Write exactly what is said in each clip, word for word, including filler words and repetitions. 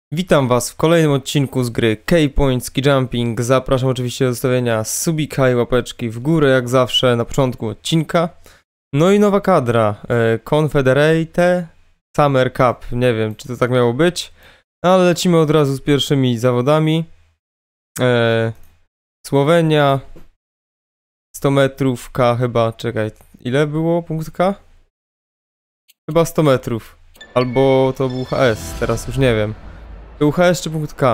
Witam Was w kolejnym odcinku z gry K-Point Ski Jumping. Zapraszam oczywiście do zostawienia subika i łapeczki w górę, jak zawsze na początku odcinka. No i nowa kadra, e, Confederate Summer Cup. Nie wiem, czy to tak miało być, ale lecimy od razu z pierwszymi zawodami. E, Słowenia, sto metrów K chyba, czekaj, ile było punkt K? Chyba sto metrów, albo to był H S, teraz już nie wiem. Był H S czy punkt K?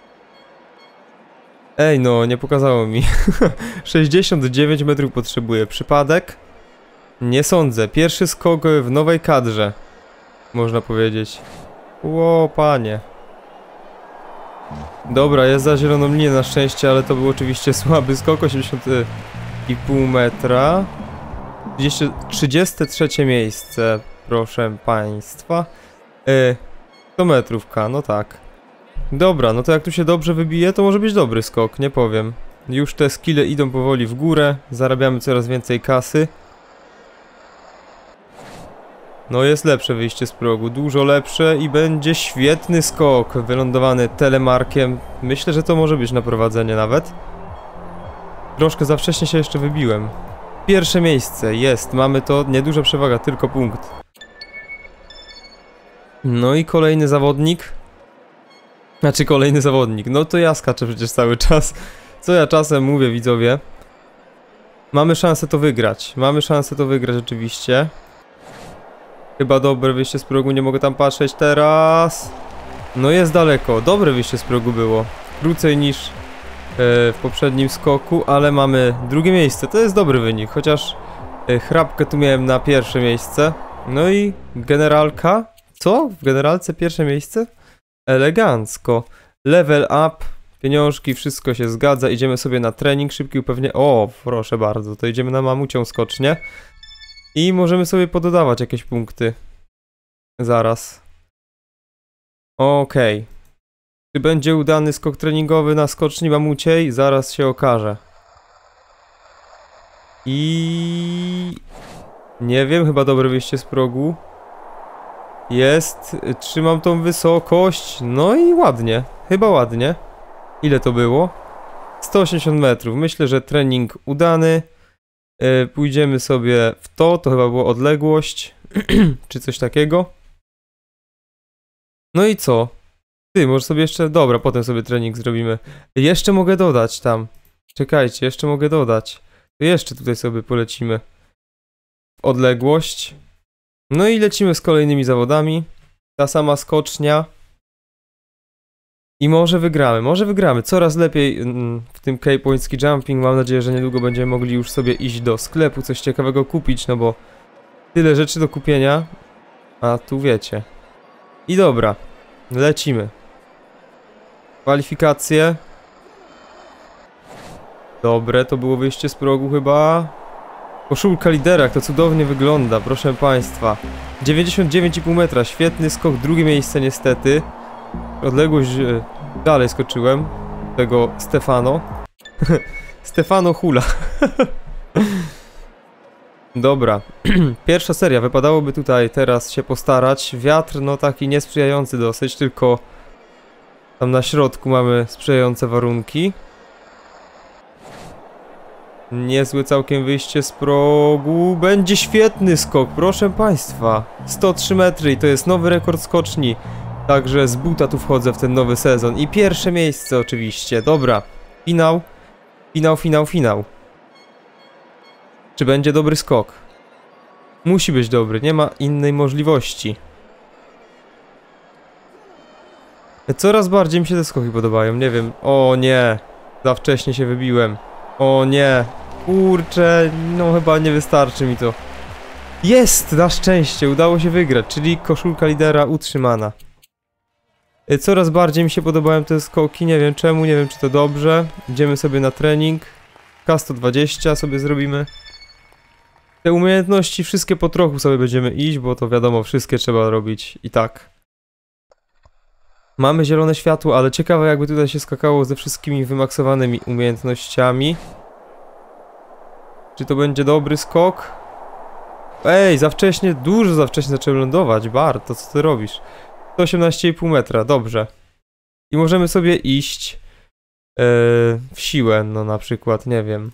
Ej, no, nie pokazało mi. sześćdziesiąt dziewięć metrów potrzebuję. Przypadek? Nie sądzę. Pierwszy skok w nowej kadrze, można powiedzieć. Ło, panie. Dobra, jest za zieloną linię na szczęście, ale to był oczywiście słaby skok. osiemdziesiąt i pół metra. trzydzieste trzecie miejsce, proszę państwa. Yy, sto metrów K, no tak. Dobra, no to jak tu się dobrze wybije, to może być dobry skok, nie powiem. Już te skille idą powoli w górę, zarabiamy coraz więcej kasy. No jest lepsze wyjście z progu, dużo lepsze i będzie świetny skok, wylądowany telemarkiem. Myślę, że to może być na prowadzenie nawet. Troszkę za wcześnie się jeszcze wybiłem. Pierwsze miejsce, jest, mamy to, nieduża przewaga, tylko punkt. No i kolejny zawodnik. Znaczy kolejny zawodnik, no to ja skaczę przecież cały czas. Co ja czasem mówię, widzowie. Mamy szansę to wygrać, mamy szansę to wygrać oczywiście. Chyba dobre wyjście z progu, nie mogę tam patrzeć teraz. No jest daleko, dobre wyjście z progu było. Krócej niż e, w poprzednim skoku, ale mamy drugie miejsce, to jest dobry wynik. Chociaż e, chrapkę tu miałem na pierwsze miejsce. No i generalka. Co? W generalce pierwsze miejsce? Elegancko. Level up, pieniążki, wszystko się zgadza. Idziemy sobie na trening szybki, upewnie. O, proszę bardzo, to idziemy na mamucią skocznię. I możemy sobie pododawać jakieś punkty. Zaraz. Okej. Okay. Czy będzie udany skok treningowy na skoczni mamuciej? Zaraz się okaże. I... nie wiem, chyba dobre wyjście z progu. Jest, trzymam tą wysokość, no i ładnie, chyba ładnie. Ile to było? sto osiemdziesiąt metrów, myślę, że trening udany. Yy, pójdziemy sobie w to, to chyba była odległość, czy coś takiego. No i co? Ty, może sobie jeszcze, dobra, potem sobie trening zrobimy. Jeszcze mogę dodać tam, czekajcie, jeszcze mogę dodać. To jeszcze tutaj sobie polecimy. Odległość. No i lecimy z kolejnymi zawodami. Ta sama skocznia. I może wygramy, może wygramy. Coraz lepiej w tym K-Point Ski Jumping. Mam nadzieję, że niedługo będziemy mogli już sobie iść do sklepu, coś ciekawego kupić, no bo tyle rzeczy do kupienia. A tu wiecie. I dobra, lecimy. Kwalifikacje. Dobre, to było wyjście z progu chyba. Koszulka lidera, jak to cudownie wygląda, proszę państwa. dziewięćdziesiąt dziewięć i pół metra, świetny skok, drugie miejsce niestety. Odległość, e, dalej skoczyłem. Tego Stefano. Stefano Hula. Dobra. Pierwsza seria, wypadałoby tutaj teraz się postarać. Wiatr, no taki niesprzyjający dosyć, tylko tam na środku mamy sprzyjające warunki. Niezłe całkiem wyjście z progu. Będzie świetny skok, proszę państwa. sto trzy metry i to jest nowy rekord skoczni. Także z buta tu wchodzę w ten nowy sezon. I pierwsze miejsce oczywiście. Dobra. Finał. Finał, finał, finał. Czy będzie dobry skok? Musi być dobry, nie ma innej możliwości. Coraz bardziej mi się te skoki podobają, nie wiem. O nie. Za wcześnie się wybiłem. O nie, kurczę, no chyba nie wystarczy mi to. Jest, na szczęście, udało się wygrać, czyli koszulka lidera utrzymana. Coraz bardziej mi się podobają te skoki, nie wiem czemu, nie wiem czy to dobrze. Idziemy sobie na trening. K sto dwadzieścia sobie zrobimy. Te umiejętności wszystkie po trochu sobie będziemy iść, bo to wiadomo, wszystkie trzeba robić i tak. Mamy zielone światło, ale ciekawe jakby tutaj się skakało ze wszystkimi wymaksowanymi umiejętnościami. Czy to będzie dobry skok? Ej, za wcześnie, dużo za wcześnie zacząłem lądować. Bart, to co ty robisz? sto osiemnaście i pół metra, dobrze. I możemy sobie iść yy, w siłę, no na przykład, nie wiem.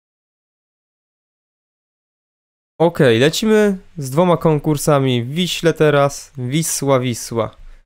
Okej, okay, lecimy z dwoma konkursami w Wiśle teraz. Wisła, Wisła.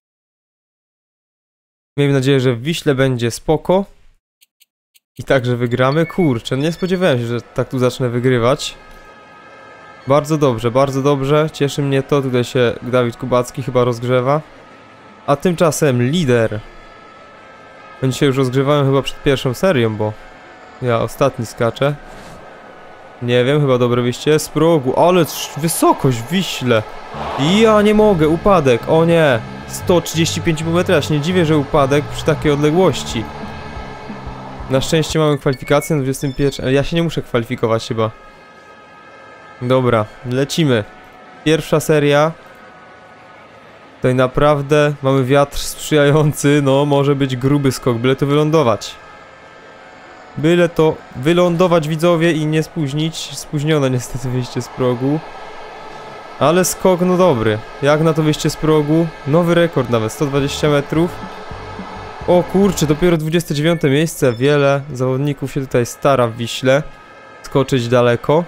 Miejmy nadzieję, że w Wiśle będzie spoko. I także wygramy. Kurczę, nie spodziewałem się, że tak tu zacznę wygrywać. Bardzo dobrze, bardzo dobrze. Cieszy mnie to. Tutaj się Dawid Kubacki chyba rozgrzewa. A tymczasem lider. Oni się już rozgrzewałem chyba przed pierwszą serią, bo ja ostatni skaczę. Nie wiem, chyba dobre wyjście z progu, ale wysokość w Wiśle. Ja nie mogę, upadek, o nie. sto trzydzieści pięć metrów, ja się nie dziwię, że upadek przy takiej odległości. Na szczęście mamy kwalifikację na dwudziestym pierwszym, ale ja się nie muszę kwalifikować chyba. Dobra, lecimy. Pierwsza seria. Tutaj naprawdę mamy wiatr sprzyjający, no może być gruby skok, byle to wylądować. Byle to wylądować, widzowie, i nie spóźnić. Spóźnione niestety wyjście z progu. Ale skok no dobry. Jak na to wyjście z progu? Nowy rekord nawet, sto dwadzieścia metrów. O kurczę, dopiero dwudzieste dziewiąte miejsce. Wiele zawodników się tutaj stara w Wiśle skoczyć daleko.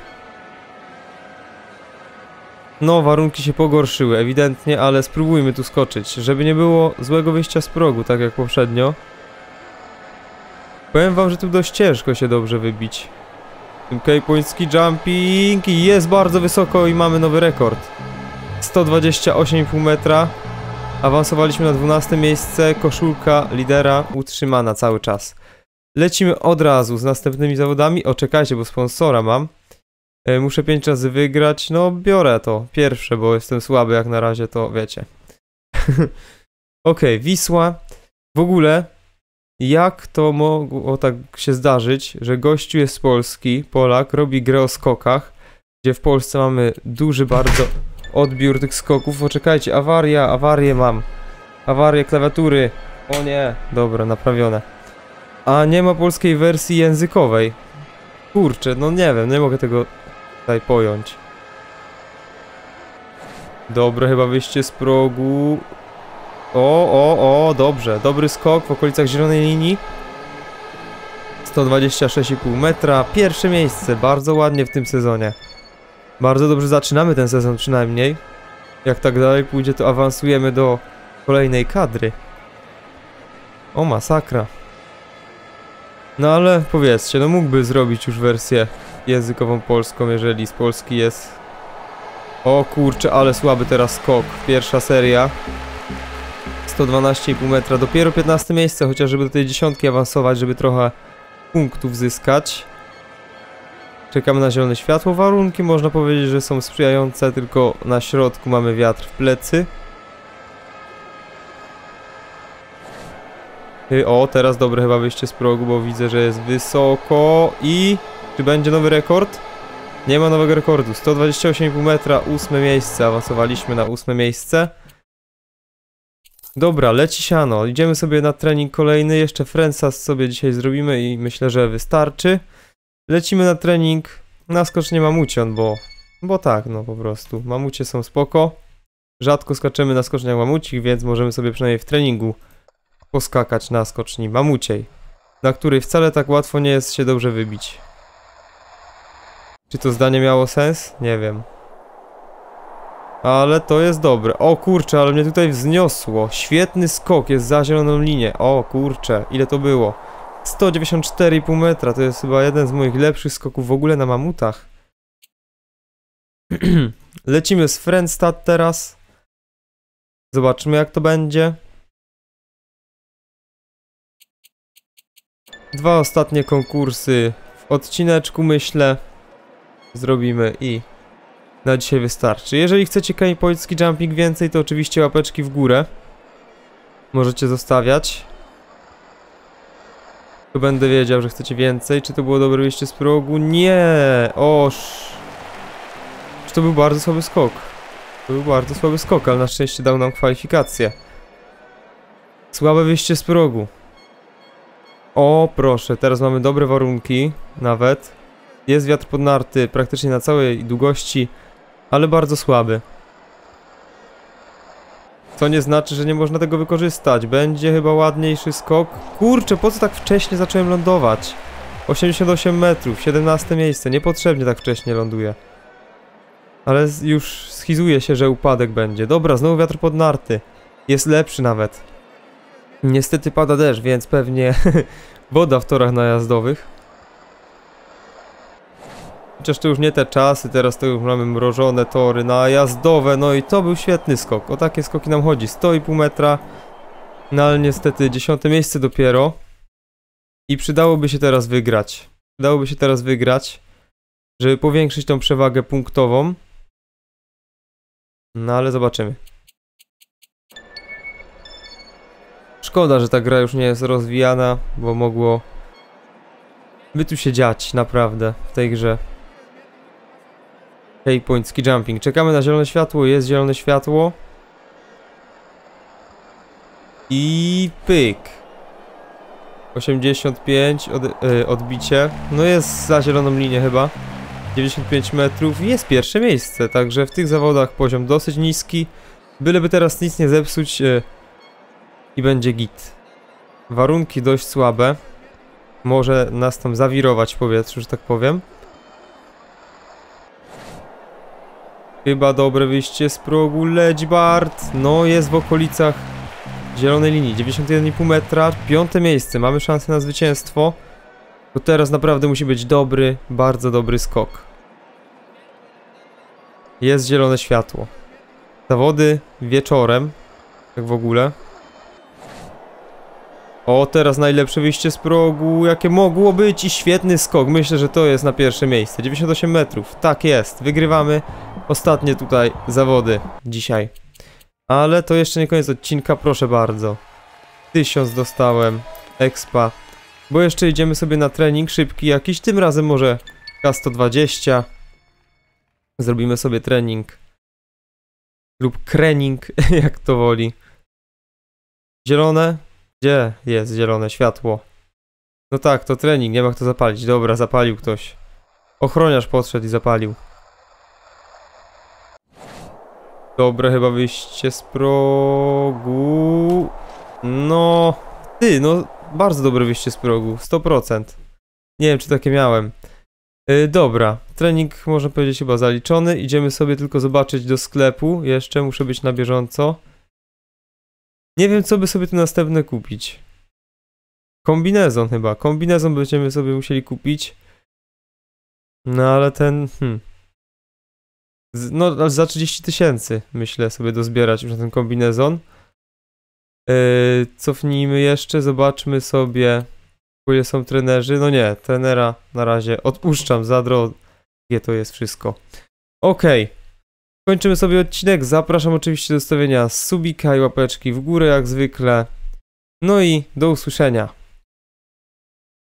No, warunki się pogorszyły ewidentnie, ale spróbujmy tu skoczyć, żeby nie było złego wyjścia z progu, tak jak poprzednio. Powiem wam, że tu dość ciężko się dobrze wybić. Tym K-poński jumping i jest bardzo wysoko i mamy nowy rekord. sto dwadzieścia osiem i pół metra. Awansowaliśmy na dwunaste miejsce, koszulka lidera utrzymana cały czas. Lecimy od razu z następnymi zawodami. O, czekajcie, bo sponsora mam. E, muszę pięć razy wygrać. No, biorę to pierwsze, bo jestem słaby jak na razie, to wiecie. Okej, okay, Wisła. W ogóle, jak to mogło tak się zdarzyć, że gościu jest z Polski, Polak, robi grę o skokach, gdzie w Polsce mamy duży bardzo odbiór tych skoków. Poczekajcie, awaria, awarię mam. Awarię klawiatury. O nie, dobra, naprawione. A nie ma polskiej wersji językowej. Kurczę, no nie wiem, nie mogę tego tutaj pojąć. Dobra, chyba wyjście z progu. O, o, o, dobrze, dobry skok w okolicach zielonej linii. sto dwadzieścia sześć i pół metra, pierwsze miejsce, bardzo ładnie w tym sezonie. Bardzo dobrze zaczynamy ten sezon przynajmniej. Jak tak dalej pójdzie, to awansujemy do kolejnej kadry. O, masakra. No ale powiedzcie, no mógłby zrobić już wersję językową polską, jeżeli z Polski jest. O kurczę, ale słaby teraz skok. Pierwsza seria. sto dwanaście i pół metra, dopiero piętnaste miejsce, chociaż żeby do tej dziesiątki awansować, żeby trochę punktów zyskać. Czekamy na zielone światło. Warunki można powiedzieć, że są sprzyjające, tylko na środku mamy wiatr w plecy. O, teraz dobre chyba wyjście z progu, bo widzę, że jest wysoko. I czy będzie nowy rekord? Nie ma nowego rekordu. sto dwadzieścia osiem i pół metra, ósme miejsce. Awansowaliśmy na ósme miejsce. Dobra, leci siano. Idziemy sobie na trening kolejny. Jeszcze Frensas sobie dzisiaj zrobimy i myślę, że wystarczy. Lecimy na trening na skocznie mamucian, bo... Bo tak, no po prostu. Mamucie są spoko. Rzadko skaczemy na skoczniach mamucich, więc możemy sobie przynajmniej w treningu poskakać na skoczni mamuciej, na której wcale tak łatwo nie jest się dobrze wybić. Czy to zdanie miało sens? Nie wiem. Ale to jest dobre. O kurczę, ale mnie tutaj wzniosło. Świetny skok, jest za zieloną linię. O kurczę, ile to było? sto dziewięćdziesiąt cztery i pół metra, to jest chyba jeden z moich lepszych skoków w ogóle na mamutach. Lecimy z Frensstad teraz. Zobaczymy, jak to będzie. Dwa ostatnie konkursy w odcineczku, myślę, zrobimy i na dzisiaj wystarczy. Jeżeli chcecie K-poński jumping więcej, to oczywiście łapeczki w górę możecie zostawiać. To będę wiedział, że chcecie więcej. Czy to było dobre wyjście z progu? Nie! Oż! Czy to był bardzo słaby skok? To był bardzo słaby skok, ale na szczęście dał nam kwalifikację. Słabe wyjście z progu. O, proszę, teraz mamy dobre warunki, nawet. Jest wiatr pod narty praktycznie na całej długości, ale bardzo słaby. Co nie znaczy, że nie można tego wykorzystać. Będzie chyba ładniejszy skok. Kurczę, po co tak wcześnie zacząłem lądować? osiemdziesiąt osiem metrów, siedemnaste miejsce. Niepotrzebnie tak wcześnie ląduję. Ale już schizuje się, że upadek będzie. Dobra, znowu wiatr pod narty. Jest lepszy nawet. Niestety pada deszcz, więc pewnie woda w torach najazdowych. Chociaż to już nie te czasy, teraz to już mamy mrożone tory najazdowe. No i to był świetny skok. O takie skoki nam chodzi. sto i pół metra. No ale niestety dziesiąte miejsce dopiero. I przydałoby się teraz wygrać. Przydałoby się teraz wygrać, żeby powiększyć tą przewagę punktową. No ale zobaczymy. Szkoda, że ta gra już nie jest rozwijana, bo mogło by tu się dziać naprawdę w tej grze. Hey point ski jumping. Czekamy na zielone światło, jest zielone światło. I pyk. osiemdziesiąt pięć od, yy, odbicie. No jest za zieloną linię chyba. dziewięćdziesiąt pięć metrów. Jest pierwsze miejsce, także w tych zawodach poziom dosyć niski. Byleby teraz nic nie zepsuć yy, i będzie git. Warunki dość słabe. Może nas tam zawirować w powietrzu, że tak powiem. Chyba dobre wyjście z progu. Leć Bart. No jest w okolicach zielonej linii. dziewięćdziesiąt jeden i pół metra. Piąte miejsce. Mamy szansę na zwycięstwo. To teraz naprawdę musi być dobry, bardzo dobry skok. Jest zielone światło. Zawody wieczorem. Jak w ogóle. O, teraz najlepsze wyjście z progu, jakie mogło być i świetny skok. Myślę, że to jest na pierwsze miejsce. dziewięćdziesiąt osiem metrów. Tak jest. Wygrywamy ostatnie tutaj zawody dzisiaj. Ale to jeszcze nie koniec odcinka, proszę bardzo. Tysiąc dostałem. Expa. Bo jeszcze idziemy sobie na trening szybki jakiś. Tym razem może K sto dwadzieścia. Zrobimy sobie trening. Lub krening, jak to woli. Zielone? Gdzie jest zielone światło? No tak, to trening, nie ma kto zapalić. Dobra, zapalił ktoś. Ochroniarz podszedł i zapalił. Dobre chyba wyjście z progu. No... Ty, no... Bardzo dobre wyjście z progu. sto procent. Nie wiem, czy takie miałem. Yy, dobra. Trening, można powiedzieć, chyba zaliczony. Idziemy sobie tylko zobaczyć do sklepu. Jeszcze muszę być na bieżąco. Nie wiem, co by sobie tu następne kupić. Kombinezon chyba. Kombinezon będziemy sobie musieli kupić. No ale ten... Hmm. Z, no za trzydzieści tysięcy myślę sobie dozbierać już na ten kombinezon. Yy, cofnijmy jeszcze, zobaczmy sobie, ile są trenerzy. No nie, trenera na razie odpuszczam, za drogie to jest wszystko. Okej. Okay. Kończymy sobie odcinek. Zapraszam oczywiście do zostawienia subika i łapeczki w górę jak zwykle. No i do usłyszenia.